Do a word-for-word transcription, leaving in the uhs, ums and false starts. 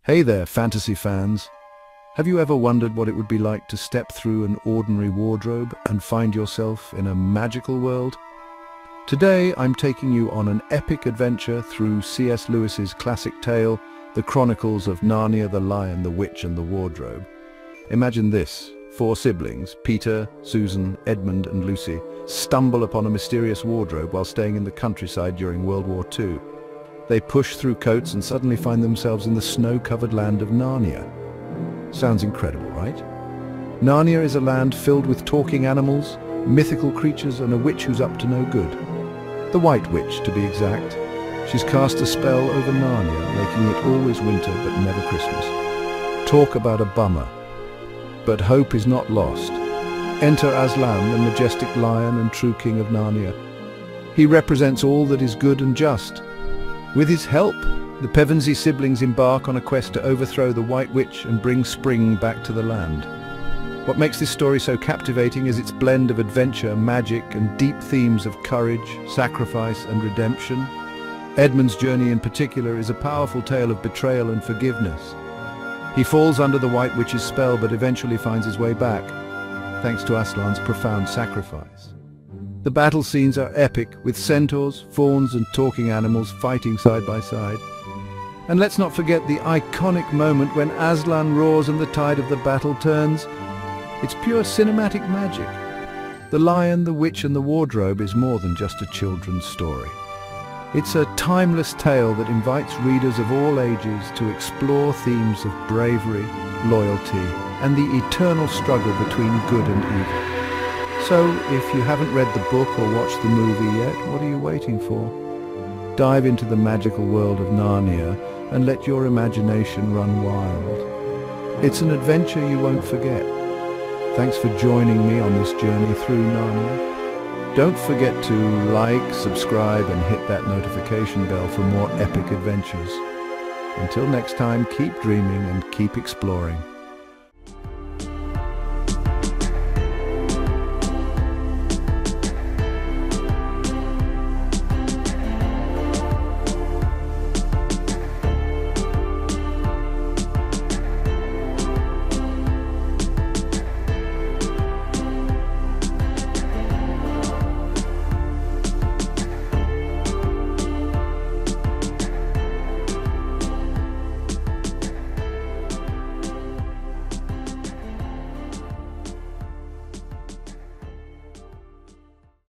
Hey there, fantasy fans. Have you ever wondered what it would be like to step through an ordinary wardrobe and find yourself in a magical world? Today, I'm taking you on an epic adventure through C S Lewis's classic tale, The Chronicles of Narnia, the Lion, the Witch and the Wardrobe. Imagine this. Four siblings, Peter, Susan, Edmund and Lucy, stumble upon a mysterious wardrobe while staying in the countryside during World War Two. They push through coats and suddenly find themselves in the snow-covered land of Narnia. Sounds incredible, right? Narnia is a land filled with talking animals, mythical creatures and a witch who's up to no good. The White Witch, to be exact. She's cast a spell over Narnia, making it always winter but never Christmas. Talk about a bummer. But hope is not lost. Enter Aslan, the majestic lion and true king of Narnia. He represents all that is good and just. With his help, the Pevensie siblings embark on a quest to overthrow the White Witch and bring spring back to the land. What makes this story so captivating is its blend of adventure, magic and deep themes of courage, sacrifice and redemption. Edmund's journey in particular is a powerful tale of betrayal and forgiveness. He falls under the White Witch's spell but eventually finds his way back, thanks to Aslan's profound sacrifice. The battle scenes are epic, with centaurs, fauns and talking animals fighting side by side. And let's not forget the iconic moment when Aslan roars and the tide of the battle turns. It's pure cinematic magic. The Lion, the Witch and the Wardrobe is more than just a children's story. It's a timeless tale that invites readers of all ages to explore themes of bravery, loyalty and the eternal struggle between good and evil. So, if you haven't read the book or watched the movie yet, what are you waiting for? Dive into the magical world of Narnia and let your imagination run wild. It's an adventure you won't forget. Thanks for joining me on this journey through Narnia. Don't forget to like, subscribe and hit that notification bell for more epic adventures. Until next time, keep dreaming and keep exploring.